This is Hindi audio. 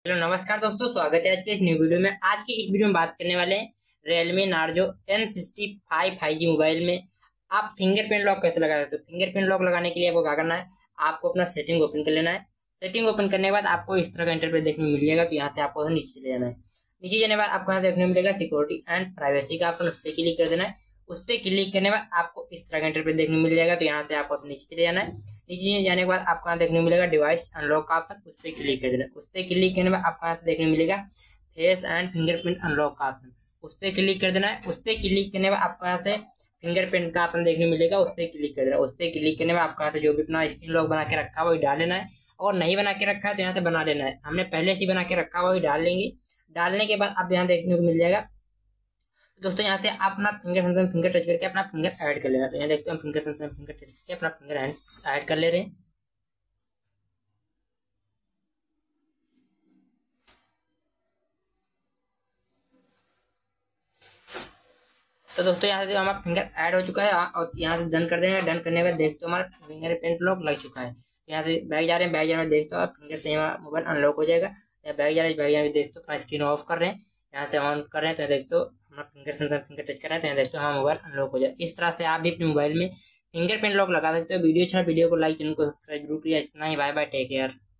हेलो नमस्कार दोस्तों, स्वागत है आज के इस न्यू वीडियो में। आज की इस वीडियो में बात करने वाले हैं Realme Narzo N65 5G mobile में आप फिंगरप्रिंट लॉक कैसे लगा सकते हो। फिंगरप्रिंट लॉक लगाने के लिए आपको क्या करना है, आपको अपना सेटिंग ओपन कर लेना है। सेटिंग ओपन करने के बाद आपको इस तरह का इंटरफेस देखने को मिल जाएगा। तो यहाँ से आपको नीचे चले जाना है। नीचे जाने के बाद आपको यहाँ देखने को मिलेगा सिक्योरिटी एंड प्राइवेसी का ऑप्शन, उस पर क्लिक कर देना है। उस पर क्लिक करने के बाद आपको इस तरह का इंटरफेस देखने को मिल जाएगा। तो यहाँ से आपको नीचे चले जाना है। नीचे जाने के बाद आपको यहाँ देखने को मिलेगा डिवाइस अनलॉक का ऑप्शन, उस पर क्लिक कर देना है। उस पर क्लिक करने के बाद आपको यहाँ से देखने को मिलेगा फेस एंड फिंगरप्रिंट अनलॉक का ऑप्शन, उस पर क्लिक कर देना है। उस पर क्लिक करने के बाद आपको यहाँ से फिंगरप्रिंट का ऑप्शन देखने को मिलेगा, उस पर क्लिक कर देना है। उस पर क्लिक करने में आपको यहाँ से जो भी अपना स्क्रीन लॉक बना के रखा है वही डाल लेना है, और नहीं बना के रखा है तो यहाँ से बना लेना है। हमने पहले से बना के रखा है वही डाल लेंगे। डालने के बाद आप यहाँ देखने को मिल जाएगा दोस्तों, यहाँ से आप अपना फिंगर सेंसर फिंगर टच करके अपना फिंगर ऐड कर लेना। तो यहाँ देखते हैं फिंगर सेंसर फिंगर टच करके अपना फिंगर ऐड कर ले रहे हैं। तो दोस्तों यहाँ से हमारा फिंगर ऐड हो चुका है, और यहाँ से डन कर देंगे। डन करने के बाद देखते हो हमारा फिंगर प्रिंट लॉक लग चुका है। तो यहाँ से बैक जा रहे हैं, बैक जाने में देखते हो आप फिंगर से हमारा मोबाइल अनलॉक हो जाएगा। या बैक जा रहे हैं, बैक जाने में देखते हो अपना स्क्रीन ऑफ कर रहे हैं, यहाँ से ऑन कर रहे हैं। तो देखते हो हमारा फिंगर सेंसर फिंगर टच कर रहे हैं। तो यहाँ देखते हो हमारा मोबाइल अनलॉक हो जाए। इस तरह से आप भी अपने मोबाइल में फिंगरप्रिंट लॉक लगा सकते हो। वीडियो अच्छा, वीडियो को लाइक, चैनल को सब्सक्राइब जरूर किया। इतना ही, बाय बाय, टेक केयर।